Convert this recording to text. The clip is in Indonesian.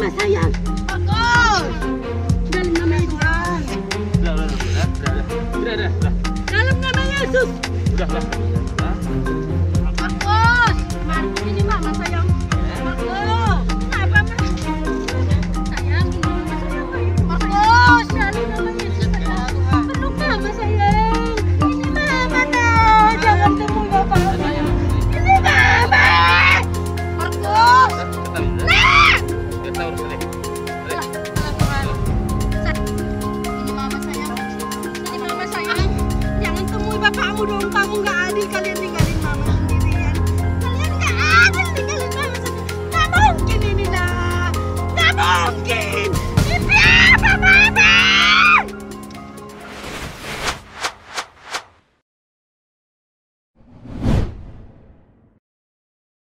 mama sayang. Bagus. Dalam nama Tuhan. Udah. Dalam nama Yesus. Udah. Bagus. Mari ini mama sayang. Bagus. Kenapa mas? Sayang, ini mama sayang. Bagus. Dalam nama Yesus. Peluk mama sayang. Ini mama nah. Jangan temui bapak. Ini mama. Bagus. Nah. Kita urus deh. Ini mama sayang. Ini mama sayang. Jangan temui bapakmu dong. Kamu nggak adil kalian tinggalin mama sendirian. Kalian nggak adil tinggalin mama sendirian. Nggak mungkin ini nah. Nggak mungkin.